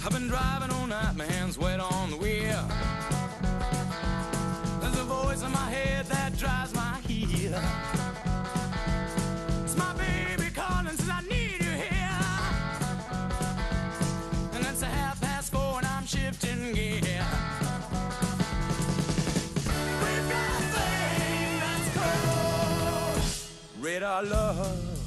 I've been driving all night, my hands wet on the wheel. There's a voice in my head that drives my heel. It's my baby calling, says I need you here. And it's 4:30 and I'm shifting gear. We've got a thing that's called radar love.